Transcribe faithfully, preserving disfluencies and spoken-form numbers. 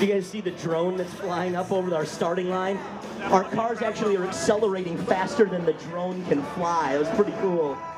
You guys see the drone that's flying up over our starting line? Our cars actually are accelerating faster than the drone can fly. It was pretty cool.